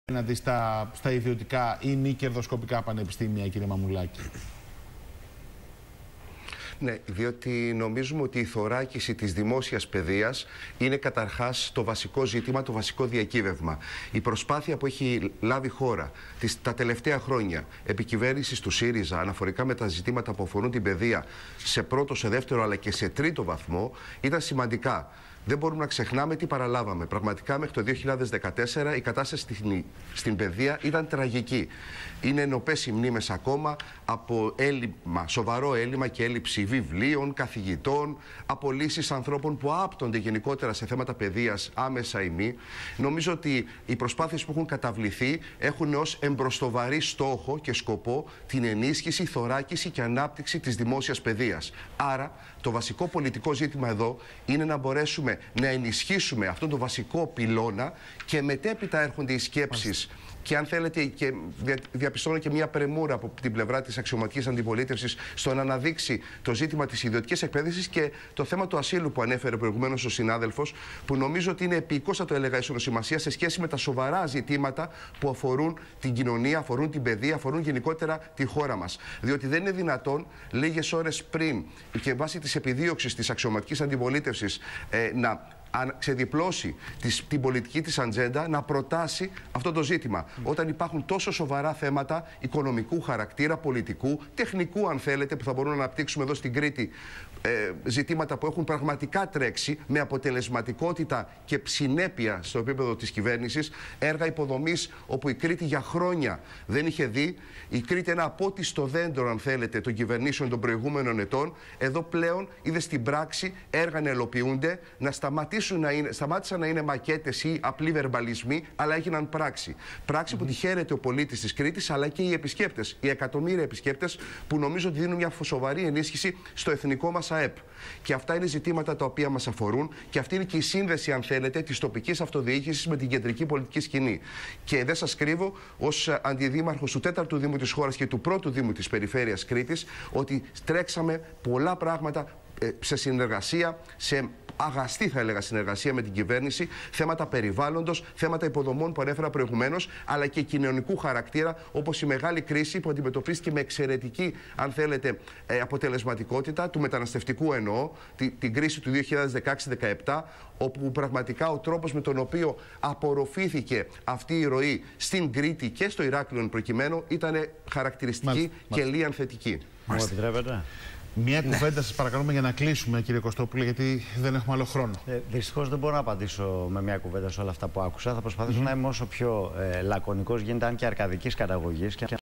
απέναντι στα ιδιωτικά ή μη κερδοσκοπικά πανεπιστήμια, κύριε Μαμουλάκη? Ναι, διότι νομίζουμε ότι η θωράκιση της δημόσιας παιδείας είναι καταρχάς το βασικό ζήτημα, το βασικό διακύβευμα. Η προσπάθεια που έχει λάβει χώρα τα τελευταία χρόνια επικυβέρνησης του ΣΥΡΙΖΑ αναφορικά με τα ζητήματα που αφορούν την παιδεία σε πρώτο, σε δεύτερο αλλά και σε τρίτο βαθμό ήταν σημαντικά. Δεν μπορούμε να ξεχνάμε τι παραλάβαμε. Πραγματικά μέχρι το 2014 η κατάσταση στην παιδεία ήταν τραγική. Είναι ενωπές οι μνήμες ακόμα από έλλειμμα, σοβαρό έλλειμμα και έλλειψη βιβλίων, καθηγητών, απολύσεις ανθρώπων που άπτονται γενικότερα σε θέματα παιδείας άμεσα ή μη. Νομίζω ότι οι προσπάθειες που έχουν καταβληθεί έχουν ως εμπροστοβαρή στόχο και σκοπό την ενίσχυση, θωράκιση και ανάπτυξη της δημόσιας παιδείας. Άρα το βασικό πολιτικό ζήτημα εδώ είναι να μπορέσουμε να ενισχύσουμε αυτόν τον βασικό πυλώνα και μετέπειτα έρχονται οι σκέψεις. Και αν θέλετε, και διαπιστώνω και μια πρεμούρα από την πλευρά της αξιωματικής αντιπολίτευσης στο να αναδείξει το ζήτημα της ιδιωτικής εκπαίδευσης και το θέμα του ασύλου που ανέφερε προηγουμένως ο συνάδελφος, που νομίζω ότι είναι επίκως, θα το έλεγα, ισονοσημασία σε σχέση με τα σοβαρά ζητήματα που αφορούν την κοινωνία, αφορούν την παιδεία, αφορούν γενικότερα τη χώρα μας. Διότι δεν είναι δυνατόν λίγες ώρες πριν και βάσει της επιδίωξης της αξιωματικής αντιπολίτευσης να ξεδιπλώσει την πολιτική της ατζέντα, να προτάσει αυτό το ζήτημα. Όταν υπάρχουν τόσο σοβαρά θέματα οικονομικού χαρακτήρα, πολιτικού, τεχνικού αν θέλετε, που θα μπορούμε να αναπτύξουμε εδώ στην Κρήτη, ζητήματα που έχουν πραγματικά τρέξει με αποτελεσματικότητα και συνέπεια στο επίπεδο της κυβέρνησης, έργα υποδομής όπου η Κρήτη για χρόνια δεν είχε δει. Η Κρήτη ένα απότιστο δέντρο, αν θέλετε, των κυβερνήσεων των προηγούμενων ετών. Εδώ πλέον είδε στην πράξη έργα να ελοποιούνται, να σταμάτησαν να είναι μακέτες ή απλοί βερμπαλισμοί, αλλά έγιναν πράξη. Πράξη που τη χαίρεται ο πολίτης της Κρήτης, αλλά και οι επισκέπτες, οι εκατομμύρια επισκέπτες που νομίζω ότι δίνουν μια σοβαρή ενίσχυση στο εθνικό μας ΑΕΠ. Και αυτά είναι ζητήματα τα οποία μας αφορούν και αυτή είναι και η σύνδεση, αν θέλετε, της τοπικής αυτοδιοίκησης με την κεντρική πολιτική σκηνή. Και δεν σας κρύβω, ως αντιδήμαρχος του 4ου Δήμου της χώρας και του 1ου Δήμου της περιφέρειας Κρήτης, ότι τρέξαμε πολλά πράγματα σε συνεργασία, σε αγαστή θα έλεγα συνεργασία με την κυβέρνηση, θέματα περιβάλλοντος, θέματα υποδομών που ανέφερα προηγουμένως, αλλά και κοινωνικού χαρακτήρα, όπως η μεγάλη κρίση που αντιμετωπίστηκε με εξαιρετική, αν θέλετε, αποτελεσματικότητα, του μεταναστευτικού εννοώ, την κρίση του 2016-17, όπου πραγματικά ο τρόπος με τον οποίο απορροφήθηκε αυτή η ροή στην Κρήτη και στο Ηράκλειο προκειμένου ήταν χαρακτηριστική και λίαν θετική. Μου επιτρέπετε? Μια κουβέντα σας παρακαλούμε για να κλείσουμε, κύριε Κωστόπουλε, γιατί δεν έχουμε άλλο χρόνο. Δυστυχώς δεν μπορώ να απαντήσω με μια κουβέντα σε όλα αυτά που άκουσα. Θα προσπαθήσω να είμαι όσο πιο λακωνικός γίνεται, αν και αρκαδικής καταγωγής.